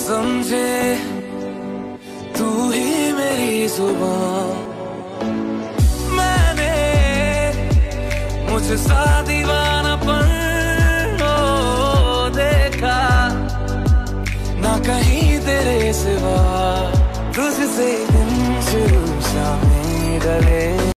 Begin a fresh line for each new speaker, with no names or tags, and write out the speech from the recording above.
समझे तू ही मेरी जुबान। मैंने मुझे सा दीवानापन देखा ना कहीं तेरे सिवा, तुझसे दिन शुरू शामें डले